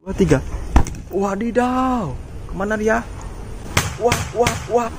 3. Wadidaw, kemana dia? Wah. Wow.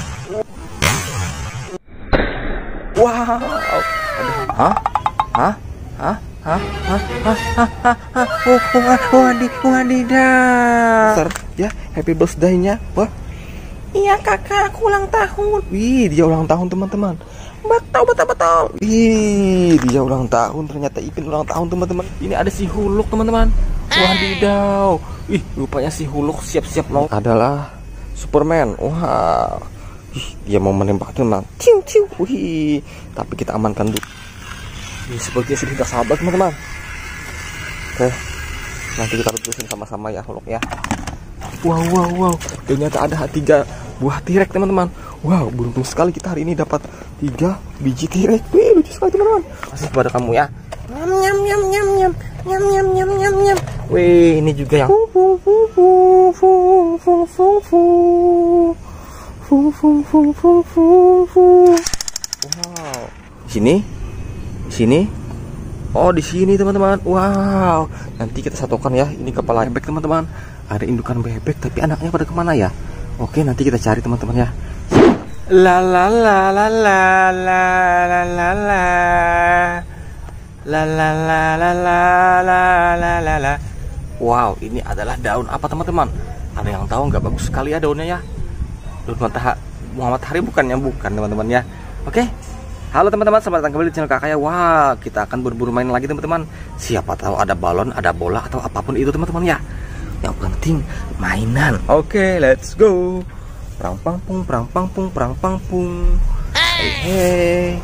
Wadidaw. Ya, happy birthday-nya. Wah. Iya kakak, aku ulang tahun. Wih, dia ulang tahun teman-teman. Betul. Wih, dia ulang tahun. Ternyata Ipin ulang tahun teman-teman. Ini ada si Huluk teman-teman. Wadidaw. Ih, rupanya si Huluk siap-siap mau adalah Superman. Wah. Ih, dia mau menembak teman. Ciu. Wih, tapi kita amankan dulu. Ini sepertinya sudah tidak sabar teman-teman. Oke, nanti kita terusin sama-sama ya Huluk ya. Wow. Ternyata ada 3 buah T-Rex teman-teman. Wow, beruntung sekali kita hari ini dapat 3 biji T-Rex. Wih, lucu sekali teman-teman. Kasih kepada kamu ya. Nyam. Wih, ini juga yang wow. Sini. Oh, di sini teman-teman. Wow. Nanti kita satukan ya. Ini kepala bebek teman-teman. Ada indukan bebek tapi anaknya pada kemana ya? Oke, nanti kita cari teman-teman ya. La. Wow, ini adalah daun apa teman-teman? Ada yang tahu nggak? Bagus sekali ya daunnya ya. Daun matahari bukan teman-teman ya. Oke. Halo teman-teman, selamat datang kembali di channel kakak ya. Wah, kita akan berburu main lagi teman-teman. Siapa tahu ada balon, ada bola atau apapun itu teman-teman ya. Yang penting mainan. Oke, let's go. Perang pangpung. Hey.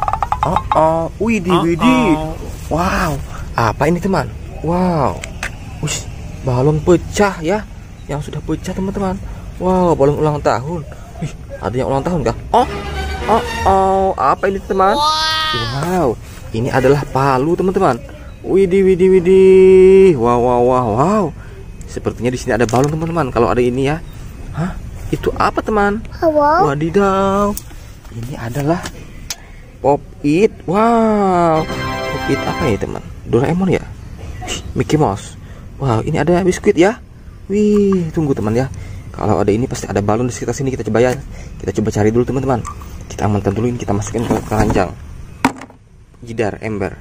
Widih. Wow, apa ini teman? Wow. Wih, balon pecah ya. Yang sudah pecah teman-teman. Wow, balon ulang tahun. Wih, ada yang ulang tahun kah? Apa ini teman? Wow, ini adalah palu teman-teman. Widih. Wow. Sepertinya di sini ada balon teman-teman. Kalau ada ini ya. Hah? Itu apa teman? Wadidaw. Ini adalah Pop It. Wow. Pop It apa ya teman? Doraemon ya? Mickey Mouse. Wow, ini ada biskuit ya. Wih, tunggu teman ya. Kalau ada ini pasti ada balon di sekitar sini. Kita coba ya. Kita coba cari dulu teman-teman. Kita amankan dulu ini, kita masukin ke keranjang. Jidar ember.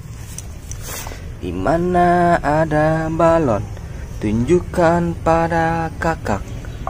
Di mana ada balon? Tunjukkan pada kakak.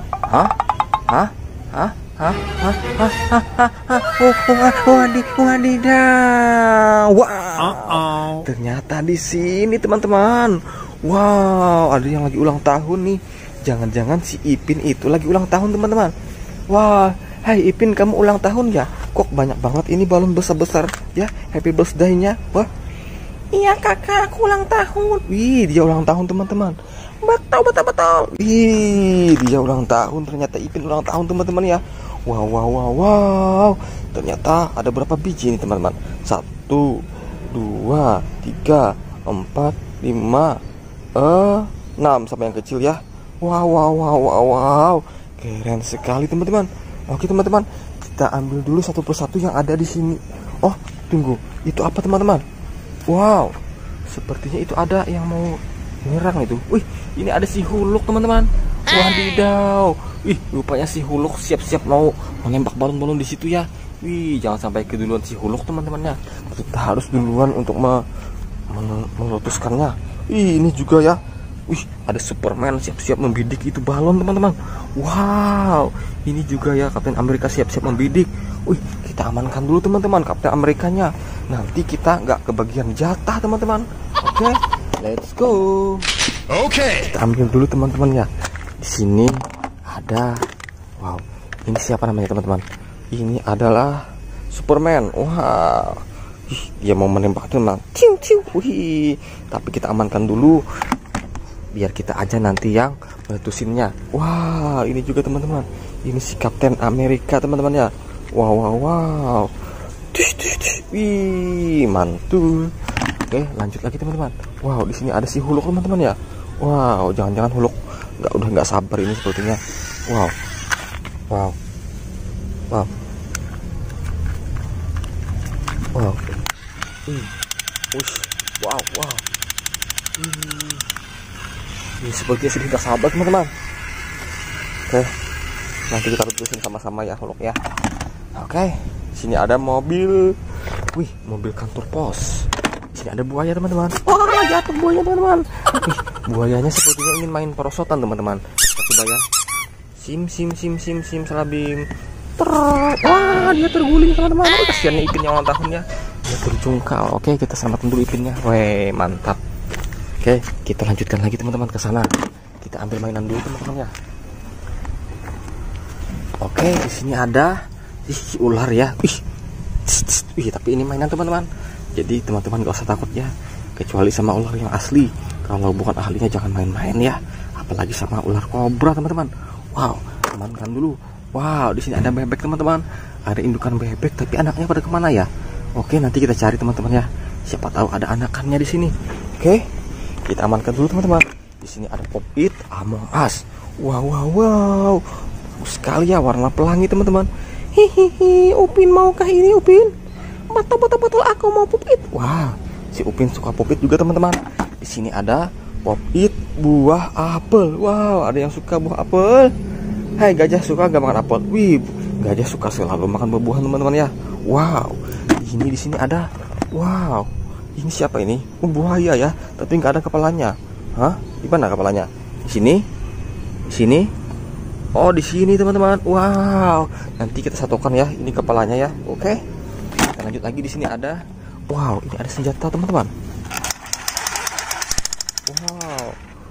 Wadidaw. Wow. Ternyata di sini teman-teman. Wow, ada yang lagi ulang tahun nih. Jangan-jangan si Ipin itu lagi ulang tahun teman-teman. Wah, hai Ipin, kamu ulang tahun ya? Kok banyak banget ini balon besar-besar ya? Happy birthday-nya. Wah. Iya kakak, aku ulang tahun. Wih, dia ulang tahun teman-teman. Betul. Wih, dia ulang tahun. Ternyata Ipin ulang tahun teman-teman ya. Wow. Ternyata ada berapa biji ini teman-teman? 1, 2, 3, 4, 5, 6 sampai yang kecil ya. Wow. Keren sekali teman-teman. Oke teman-teman, kita ambil dulu satu persatu yang ada di sini. Oh, tunggu. Itu apa teman-teman? Wow. Sepertinya itu ada yang mau nyerang itu. Wih, ini ada si Huluk teman-teman. Wadidaw. Wih, rupanya si Huluk siap-siap mau menembak balon-balon di situ ya. Wih, jangan sampai keduluan si Huluk teman-temannya. Kita harus duluan untuk meletuskannya. Wih, ini juga ya. Wih, ada Superman siap-siap membidik itu balon teman-teman. Wow, ini juga ya Kapten Amerika siap-siap membidik. Wih, kita amankan dulu teman-teman Kapten Amerikanya. Nanti kita nggak kebagian jatah teman-teman. Oke, let's go. Oke. Kita ambil dulu teman-teman ya. Di sini ada. Wow, ini siapa namanya teman-teman? Ini adalah Superman. Wow. Ih, dia mau menembak teman. Ciu. Wih, tapi kita amankan dulu. Biar kita aja nanti yang meletusinnya. Wah, ini juga teman-teman. Ini si Kapten Amerika teman-teman ya. Wow. Wih, mantul. Oke, lanjut lagi teman-teman. Wow, di sini ada si Huluk teman-teman ya. Wow, jangan-jangan Huluk udah nggak sabar ini sepertinya. Wow. Wow. Ini sepertinya sudah tidak sabar teman-teman. Oke, nanti kita terusin sama-sama ya vlog ya. Oke, sini ada mobil. Wih, mobil kantor pos. Sini ada buaya teman-teman. Wah, jatuh buaya teman-teman. Wih, buayanya sepertinya ingin main perosotan teman-teman. Coba ya. Sim salabim. Wah, dia terguling teman-teman. Kasihannya Ipin yang ulang tahun ya. Dia terjungkal. Oke, kita selamatin dulu Ipinnya. Weh, mantap. Oke, kita lanjutkan lagi teman-teman ke sana. Kita ambil mainan dulu teman-teman ya. Oke, di sini ada ular ya. Wih, tapi ini mainan teman-teman. Jadi teman-teman gak usah takut ya. Kecuali sama ular yang asli. Kalau bukan ahlinya jangan main-main ya. Apalagi sama ular kobra teman-teman. Wow, amankan dulu. Wow, di sini ada bebek teman-teman. Ada indukan bebek, tapi anaknya pada kemana ya? Oke, nanti kita cari teman-teman ya. Siapa tahu ada anakannya di sini. Oke, kita amankan dulu teman-teman. Di sini ada Pop-It Among Us. Wow. Sekali ya, warna pelangi teman-teman. Hihihi, Upin maukah ini Upin? Betul aku mau Pop-It. Wah, si Upin suka Pop-It juga teman-teman. Di sini ada Pop-It buah apel. Wow, ada yang suka buah apel. Hai, gajah suka gak makan apel? Wih, gajah suka selalu makan buah-buahan teman-teman ya. Wow, di sini ada. Wow, ini siapa ini? Buaya ya, tapi nggak ada kepalanya. Hah? Di mana kepalanya? Di sini? Di sini? Oh, di sini teman-teman. Wow, nanti kita satukan ya. Ini kepalanya ya. Oke. Kita lanjut lagi. Di sini ada. Wow, ini ada senjata teman-teman. Wow.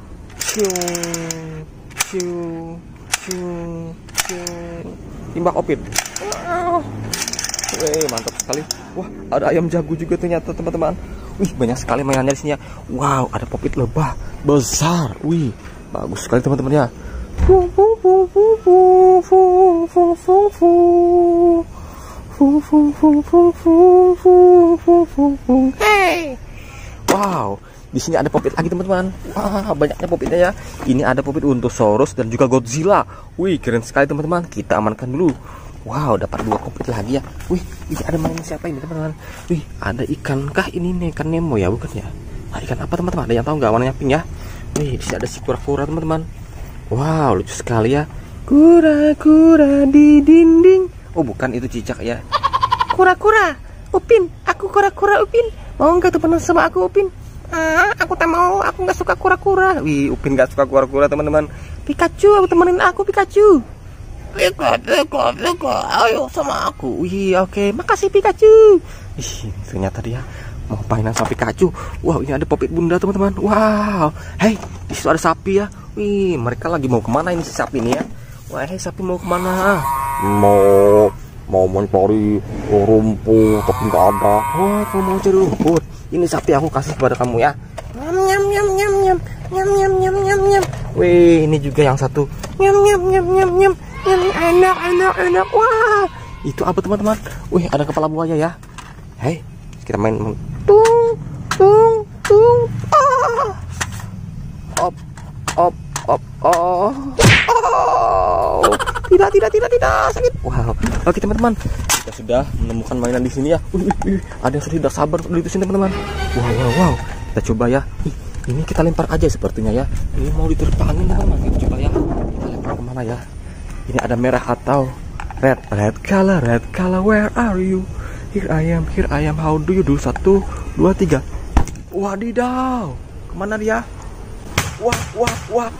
Timbak Opin. Wow. Wih, mantap sekali. Wah, ada ayam jago juga ternyata teman-teman. Wih, banyak sekali mainannya di sini ya. Wow, ada Pop-It lebah besar. Wih, bagus sekali teman-teman ya. Hey. Wow, di sini ada Pop-It lagi teman-teman. Wah, banyaknya Pop-Itnya ya. Ini ada Pop-It Untosaurus dan juga Godzilla. Wih, keren sekali teman-teman. Kita amankan dulu. Wow, dapat 2 Pop-It lagi ya. Wih, ini ada mainan siapa ini teman-teman? Wih, ada ikan kah ini nih? Ikan Nemo ya, bukan ya? Nah, ikan apa teman-teman? Ada yang tahu nggak warnanya pink ya? Wih, di sini ada si kura-kura teman-teman. Wow, lucu sekali ya. Kura-kura di dinding. Oh, bukan, itu cicak ya. Kura-kura, Upin, aku kura-kura Upin. Mau nggak temenan sama aku Upin? Aku tak mau, aku nggak suka kura-kura. Wih, Upin nggak suka kura-kura teman-teman. Pikachu, aku temenin aku Pikachu. Pika, ayo sama aku. Wih, oke, makasih Pikachu. Ih, ternyata dia mau mainan sama Pikachu. Wow, ini ada Pop-It bunda teman-teman. Wow, hey, di situ ada sapi ya. Wih, mereka lagi mau kemana ini si sapi ini ya? Wah, hey, sapi mau kemana? Mau mencari rumput, tapi nggak ada. Wah, kamu mau cari rumput? Ini sapi aku kasih kepada kamu ya. Nyam. Wih, ini juga yang satu. Nyam. Enak. Wah, itu apa teman-teman? Wih, ada kepala buaya ya. Hei, kita main tung. Tidak sakit. Wow. Oke teman-teman, kita sudah menemukan mainan di sini ya. Ada yang sudah tidak sabar untuk ditusin teman-teman. Wow. Kita coba ya. Ini kita lempar aja sepertinya ya. Ini mau diterbangin teman-teman. Kita coba ya. Kita lempar kemana ya? Ini ada merah atau red color, where are you? Here I am, how do you do? 1, 2, 3. Wadidaw, kemana dia? Wah.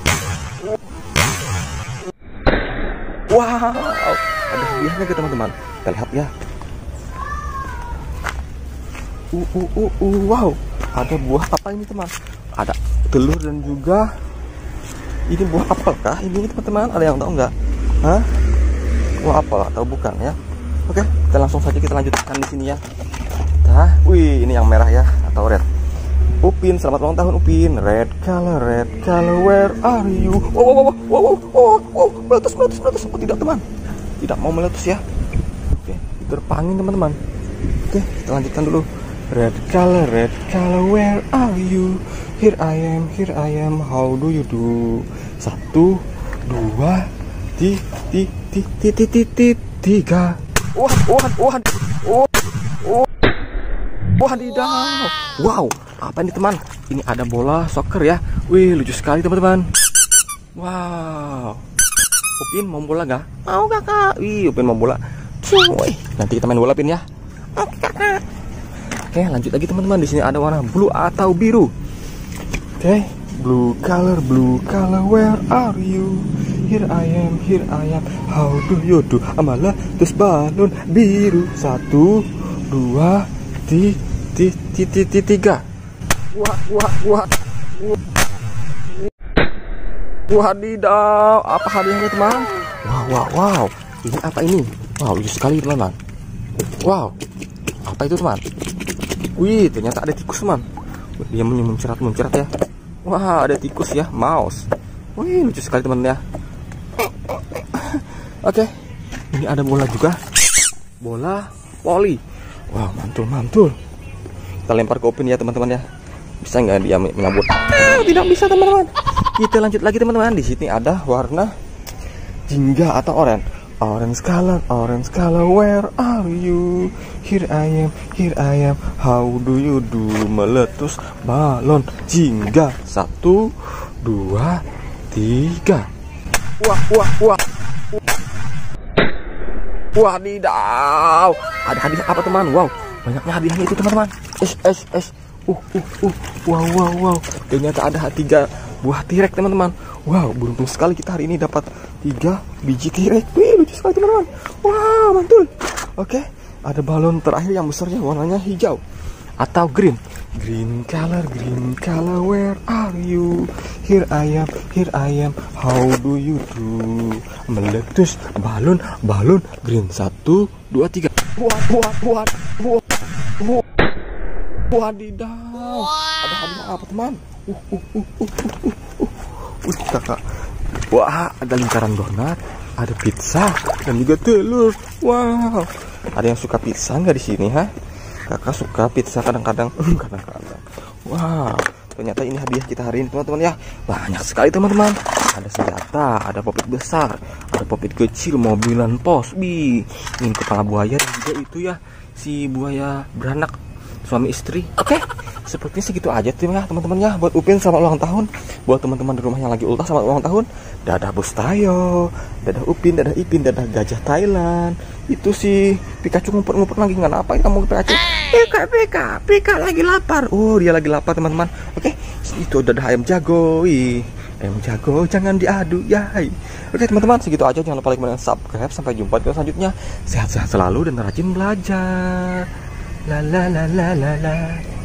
Wow, ada hadiahnya ke teman-teman. Kita lihat ya. Wow, ada buah apa ini teman? Ada telur dan juga ini buah apel kah? Ini teman-teman, ada yang tahu nggak? Hah? Buah apel atau bukan ya? Oke, kita langsung saja kita lanjutkan di sini ya. Wih, ini yang merah ya atau red. Upin, selamat ulang tahun Upin. Red color, where are you? Wow, meletus. Oh, tidak teman, tidak mau meletus ya. Oke, diterpangin teman-teman. Oke, kita lanjutkan dulu. Red color, where are you? Here I am, how do you do? 1, 2, 3. Wadidaw. Wow, apa ini teman? Ini ada bola soccer ya. Wih, lucu sekali teman-teman. Wow. Upin mau bola gak? Mau kakak. Wih, Upin mau bola. Wih, nanti kita main bola, Pin ya. Oke kakak. Oke, lanjut lagi teman-teman. Di sini ada warna blue atau biru. Oke, blue color, where are you? Here I am, how do you do? Amalah, terus balon biru. 1, 2, 3. Wah. Wadidaw, apa hadiahnya teman? Wow. Ini apa ini? Wow, lucu sekali teman-teman. Wow, apa itu teman? Wih, ternyata ada tikus teman. Dia muncrat ya. Wah, ada tikus ya, mouse. Wih, lucu sekali teman ya. Oke, ini ada bola juga. Bola voli. Wow, mantul. Kita lempar ke Upin ya teman-teman ya. Bisa nggak dia menyambut? Tidak bisa teman-teman. Kita lanjut lagi teman-teman. Di sini ada warna jingga atau oranye. Orange color, where are you? Here I am, how do you do? Meletus balon jingga. 1, 2, 3. Wah. Wadidaw. Ada hadiah apa teman? Wow, banyaknya hadiahnya itu teman-teman. Wow. Ternyata ada 3 buah T-Rex teman-teman. Wow, beruntung sekali kita hari ini dapat 3 biji T-Rex. Wih, lucu sekali teman-teman. Wow, mantul. Oke, ada balon terakhir yang besarnya warnanya hijau atau green. Green color, where are you? Here I am, how do you do? Meletus balon green. 1, 2, 3. Wadidaw. Ada hadiah apa teman? Kakak. Wah, ada lingkaran donat, ada pizza, dan juga telur. Wow. Ada yang suka pizza nggak di sini, ha? Kakak suka pizza kadang-kadang. Wow. Ternyata ini hadiah kita hari ini teman-teman ya. Banyak sekali teman-teman. Ada senjata, ada popit besar, ada popit kecil, mobilan pos. Ini kepala buaya dan juga itu ya si buaya beranak suami istri. Oke, sepertinya segitu aja teman-teman ya. Buat Upin selamat ulang tahun. Buat teman-teman di rumah yang lagi ultah selamat ulang tahun. Dadah Bos Tayo, dadah Upin, dadah Ipin, dadah gajah Thailand. Itu si Pikachu ngumpet-ngumpet lagi, nggak apa kita mau Pikachu. Pika lagi lapar. Oh, dia lagi lapar teman-teman. Oke, itu dadah ayam jago. Ayam jago jangan diadu ya. Oke teman-teman, segitu aja. Jangan lupa like dan subscribe. Sampai jumpa di video selanjutnya. Sehat-sehat selalu dan rajin belajar. La la la la la la.